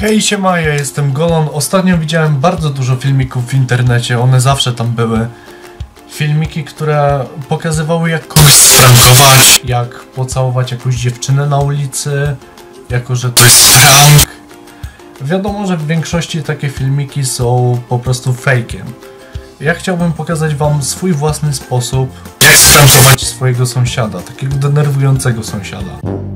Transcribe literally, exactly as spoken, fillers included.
Hej, siema, ja jestem Golon. Ostatnio widziałem bardzo dużo filmików w internecie, one zawsze tam były. Filmiki, które pokazywały, jak kogoś sprankować, jak pocałować jakąś dziewczynę na ulicy, jako że to jest prank. Wiadomo, że w większości takie filmiki są po prostu fejkiem. Ja chciałbym pokazać wam swój własny sposób, jak sprankować swojego sąsiada, takiego denerwującego sąsiada.